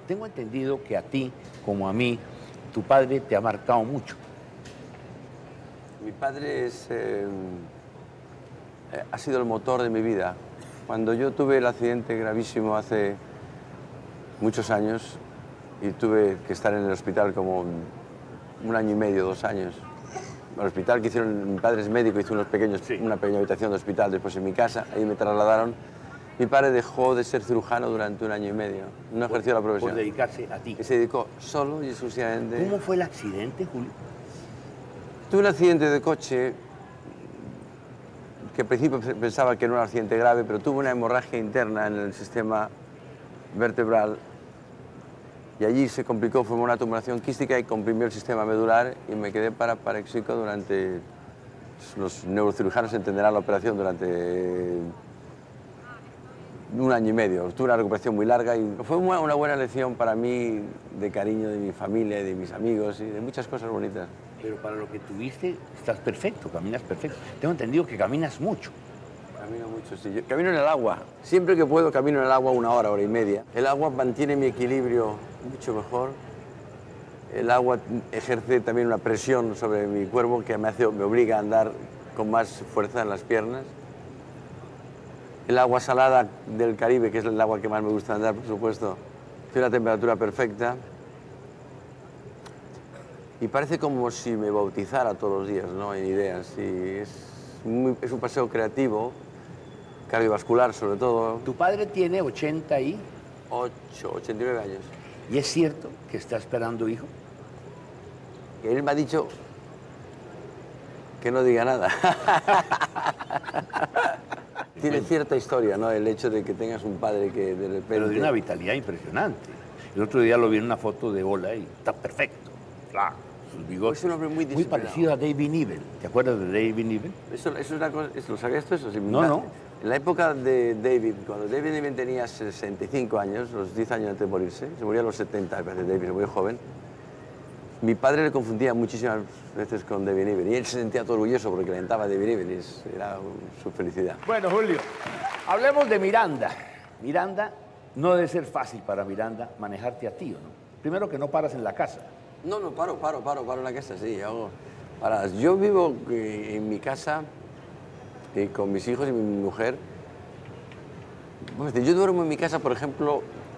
Tengo entendido que a ti, como a mí, tu padre te ha marcado mucho. Mi padre ha sido el motor de mi vida. Cuando yo tuve el accidente gravísimo hace muchos años y tuve que estar en el hospital como 1 año y medio, 2 años. El hospital que hicieron, mi padre es médico, hizo una pequeña habitación de hospital después en mi casa, ahí me trasladaron. Mi padre dejó de ser cirujano durante 1 año y medio, no ejerció la profesión. Por dedicarse a ti. Y se dedicó solo y exclusivamente. ¿Cómo fue el accidente, Julio? Tuve un accidente de coche que al principio pensaba que no era un accidente grave, pero tuve una hemorragia interna en el sistema vertebral y allí se complicó, formó una tumoración quística y comprimió el sistema medular y me quedé paraparéxico durante... Los neurocirujanos entenderán la operación durante 1 año y medio. Tuve una recuperación muy larga y fue una buena lección para mí de cariño de mi familia, de mis amigos y de muchas cosas bonitas. Pero para lo que tuviste, estás perfecto, caminas perfecto. Tengo entendido que caminas mucho. Camino mucho, sí. Yo camino en el agua. Siempre que puedo camino en el agua 1 hora, 1 hora y media. El agua mantiene mi equilibrio mucho mejor. El agua ejerce también una presión sobre mi cuerpo que me obliga a andar con más fuerza en las piernas. El agua salada del Caribe, que es el agua que más me gusta andar, por supuesto, tiene una temperatura perfecta. Y parece como si me bautizara todos los días, ¿no? En ideas. Y es un paseo creativo, cardiovascular sobre todo. Tu padre tiene 89 años. ¿Y es cierto que está esperando hijo? Él me ha dicho que no diga nada. Tiene cierta historia, ¿no? El hecho de que tengas un padre que de repente... Pero de una vitalidad impresionante. El otro día lo vi en una foto de Ola y está perfecto. Claro, sus bigotes. Es un hombre muy disciplinado. Muy parecido a David Niven. ¿Te acuerdas de David Niven? Eso es una cosa... ¿Lo sabías tú eso? Sí, No. En la época de David, cuando David Niven tenía 65 años, los 10 años antes de morirse, se murió a los 70, me parece, David, muy joven, mi padre le confundía muchísimas veces con David Niven y él se sentía todo orgulloso porque le alentaba a David Niven y era su felicidad. Bueno, Julio, hablemos de Miranda. Miranda, no debe ser fácil para Miranda manejarte a ti, ¿o no? Primero que no paras en la casa. No, paro en la casa, sí, hago paradas. Yo vivo en mi casa con mis hijos y mi mujer. Pues, yo duermo en mi casa, por ejemplo,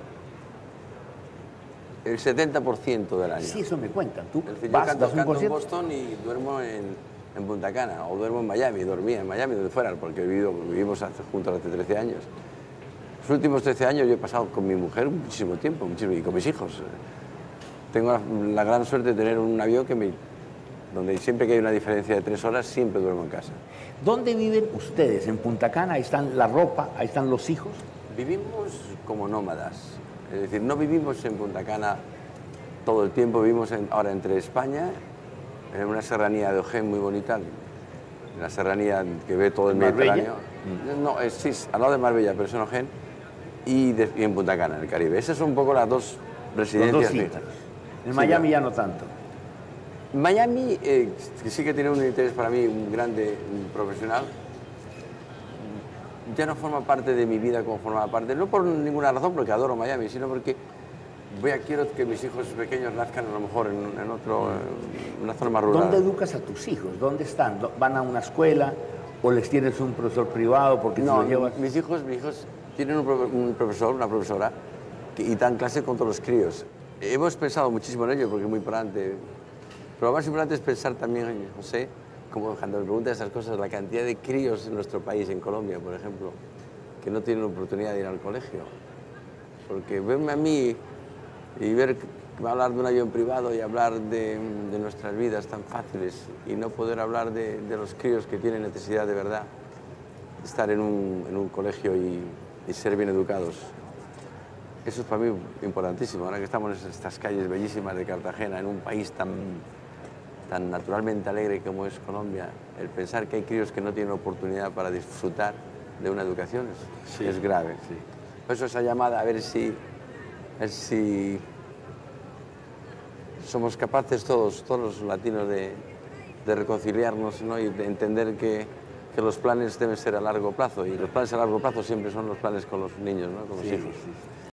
el 70% del año. Sí, eso me cuentan. ¿Tú Es decir, vas, yo das un canto en concierto? Boston y duermo en Punta Cana, o duermo en Miami, dormía en Miami, donde fuera, porque vivimos juntos hace 13 años. Los últimos 13 años yo he pasado con mi mujer muchísimo tiempo, y con mis hijos. Tengo la gran suerte de tener un avión donde siempre que hay una diferencia de 3 horas, siempre duermo en casa. ¿Dónde viven ustedes? ¿En Punta Cana? Ahí están la ropa, ahí están los hijos. Vivimos como nómadas, es decir, no vivimos en Punta Cana todo el tiempo, vivimos ahora entre España, en una serranía de Ojén muy bonita, la serranía que ve todo el Mediterráneo. No, sí, al lado de Marbella, pero es en Ojén, y en Punta Cana, en el Caribe. Esas son un poco las dos residencias. En Miami ya no tanto. Miami, que sí que tiene un interés para mí, un grande profesional, ya no forma parte de mi vida como formaba parte, no por ninguna razón, porque adoro Miami, sino porque quiero que mis hijos pequeños nazcan a lo mejor en una zona más rural. ¿Dónde educas a tus hijos? ¿Dónde están? ¿Van a una escuela o les tienes un profesor privado porque no, los llevas? Mis hijos tienen un profesor, una profesora, y dan clase con todos los críos. Hemos pensado muchísimo en ello porque es muy importante. Pero lo más importante es pensar también, José, como cuando me preguntan esas cosas, la cantidad de críos en nuestro país, en Colombia, por ejemplo, que no tienen oportunidad de ir al colegio. Porque verme a mí y hablar de un avión privado y hablar de nuestras vidas tan fáciles y no poder hablar de los críos que tienen necesidad de verdad de estar en un colegio y ser bien educados. Eso es para mí importantísimo, ahora que estamos en estas calles bellísimas de Cartagena, en un país tan naturalmente alegre como es Colombia, el pensar que hay críos que no tienen oportunidad para disfrutar de una educación es grave. Sí. Por eso esa llamada a ver si somos capaces todos los latinos de reconciliarnos, ¿no? Y de entender que los planes deben ser a largo plazo, y los planes a largo plazo siempre son los planes con los niños, ¿no? Con los hijos. Sí.